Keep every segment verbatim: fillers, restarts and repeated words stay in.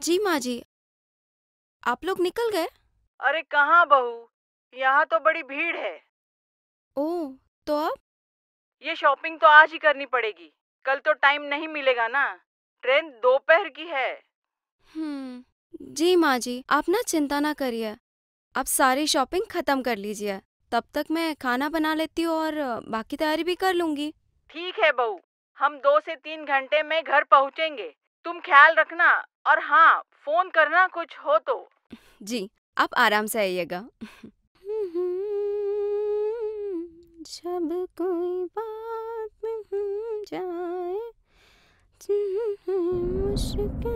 जी माँ जी, आप लोग निकल गए? अरे कहाँ बहू, यहाँ तो बड़ी भीड़ है। ओह, तो अब? ये शॉपिंग तो आज ही करनी पड़ेगी, कल तो टाइम नहीं मिलेगा ना। ट्रेन दोपहर की है। हम्म, जी माँ जी, आप ना चिंता ना करिए। आप सारी शॉपिंग खत्म कर लीजिए। तब तक मैं खाना बना लेती हूँ और बाकी तैयारी भी कर लूंगी। ठीक है बहू, हम दो से तीन घंटे में घर पहुँचेंगे। तुम ख्याल रखना, और हाँ, फोन करना कुछ हो तो। जी, आप आराम से आइएगा। जब कोई बात में हो जाए, मुश्किल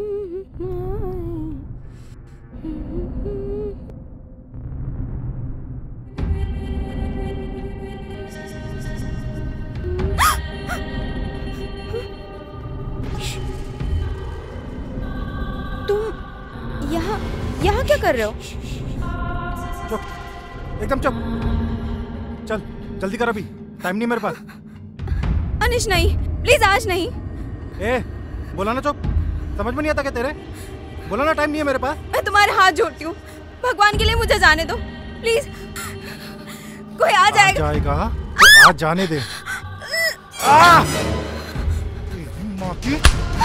तुम यहाँ यहाँ क्या कर रहे हो? चुप, एकदम चुप। चल जल्दी कर, अभी टाइम नहीं मेरे पास। अनिश नहीं, प्लीज आज नहीं। ए, बोला ना चुप। समझ में नहीं आता क्या तेरे? बोला ना टाइम नहीं है मेरे पास। मैं तुम्हारे हाथ जोड़ती हूँ, भगवान के लिए मुझे जाने दो प्लीज। कोई आ जाएगा। आ जाएगा तो आज जाने दे। आ! माँ की,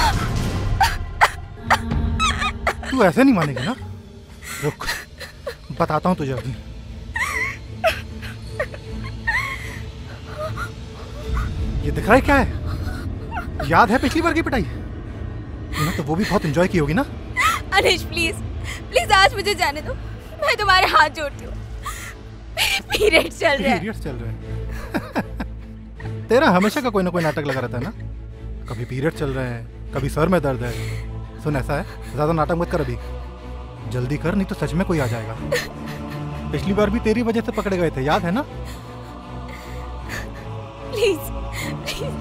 तू ऐसे नहीं मानेगी ना। रुक, बताता हूँ तुझे अभी। ये दिख रहा है क्या है? याद है पिछली बार की पिटाई? तूने तो वो भी बहुत एंजॉय की होगी ना। अनिश प्लीज प्लीज आज मुझे जाने दो, मैं तुम्हारे हाथ जोड़ती हूँ। पीरियड चल रहा है। पीरियड चल रहे हैं। तेरा हमेशा का कोई ना कोई नाटक लगा रहता है ना। कभी पीरियड चल रहे हैं, कभी सर में दर्द है। सुन, ऐसा है, ज्यादा नाटक मत कर अभी, जल्दी कर, नहीं तो सच में कोई आ जाएगा। पिछली बार भी तेरी वजह से पकड़े गए थे, याद है ना? Please please.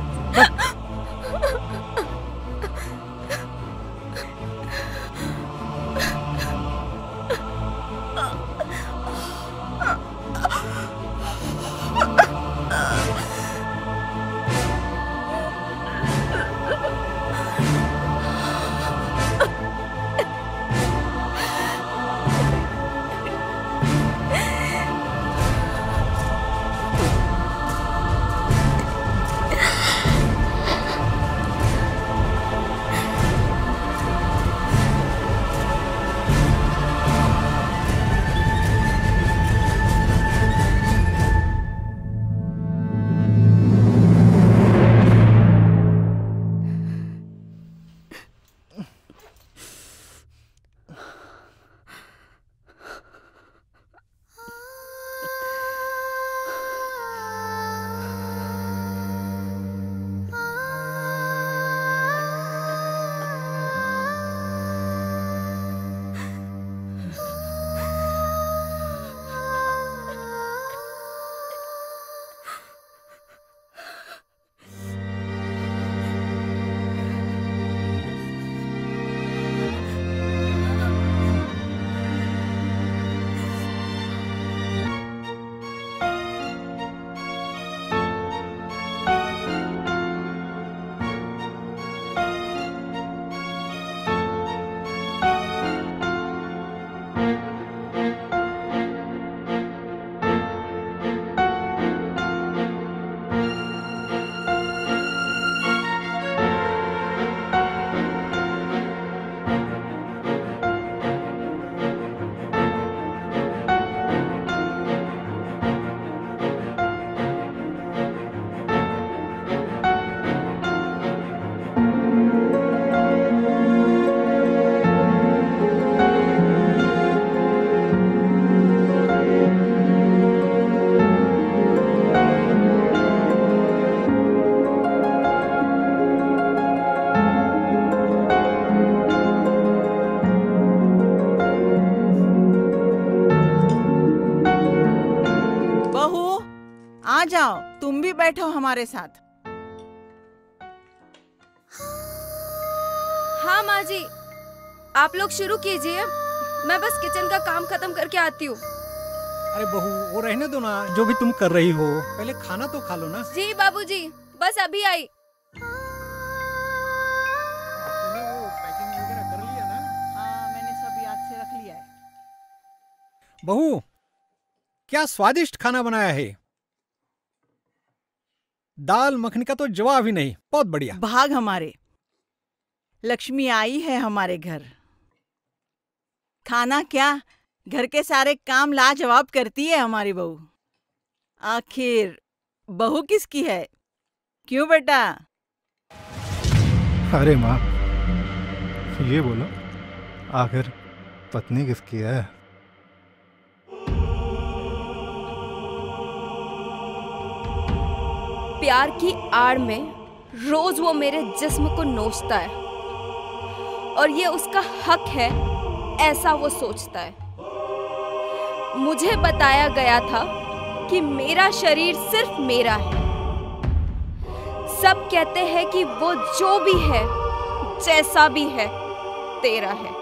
आ जाओ, तुम भी बैठो हमारे साथ। हाँ माँ जी, आप लोग शुरू कीजिए, मैं बस किचन का काम खत्म करके आती हूँ। अरे बहू, वो रहने दो ना, जो भी तुम कर रही हो, पहले खाना तो खा लो ना। जी बाबूजी, बस अभी आई। तूने वो पैकिंग वगैरह कर बहू, क्या स्वादिष्ट खाना बनाया है। दाल मखनी का तो जवाब ही नहीं, बहुत बढ़िया। भाग हमारे, लक्ष्मी आई है हमारे घर। खाना क्या, घर के सारे काम लाजवाब करती है हमारी बहू। आखिर बहू किसकी है, क्यों बेटा? अरे माँ, ये बोलो आखिर पत्नी किसकी है? प्यार की आड़ में रोज वो मेरे जिस्म को नोचता है और ये उसका हक है, ऐसा वो सोचता है। मुझे बताया गया था कि मेरा शरीर सिर्फ मेरा है। सब कहते हैं कि वो जो भी है, जैसा भी है, तेरा है।